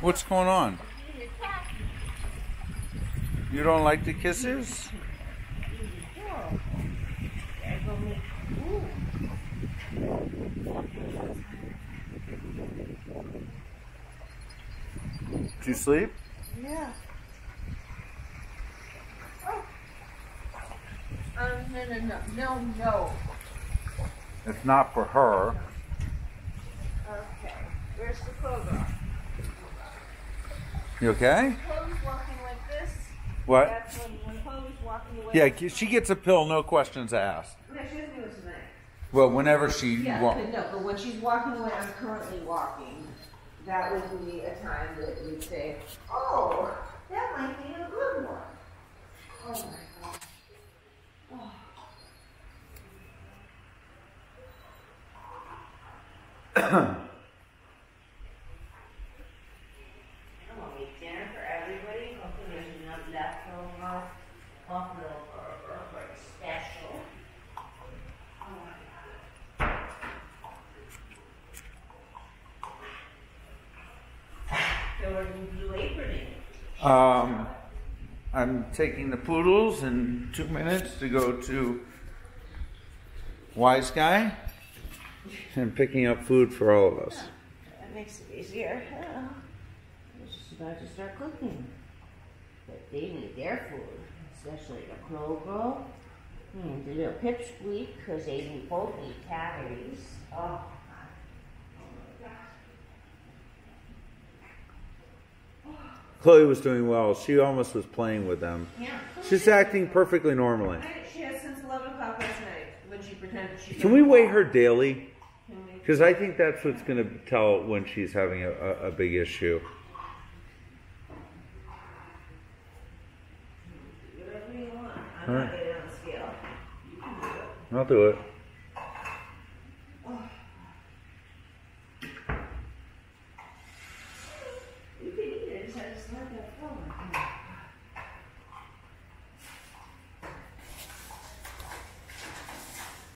What's going on? You don't like the kisses? Did you sleep? Yeah. No. It's not for her. Okay. Where's the cobra? You okay? Chloe's walking like this. What? That's when Chloe's walking away. Yeah, she gets a pill, no questions asked. No, she doesn't do it tonight. Well, whenever she walks. But when she's walking away, I'm currently walking. That would be a time that you'd say, oh, that might be a good one. Oh my God. Oh. I'm gonna make dinner for everybody. Hopefully there's enough leftover buffalo burger for a special. Oh my God. So we're going to do aproning. I'm taking the Poodles in 2 minutes to go to Wise Guy and picking up food for all of us. That makes it easier. I was just about to start cooking. But they need their food, especially the crow girl and the little pipsqueak, because they both eat calories. Oh. Chloe was doing well. She almost was playing with them. Yeah. She's acting perfectly normally. She has since 11 o'clock last night when she pretended she. Can we weigh her daily? Because I think that's what's going to tell when she's having a big issue. Whatever you want. I'm not getting on the scale. You can do it. I'll do it. You can eat it. It's not that fun.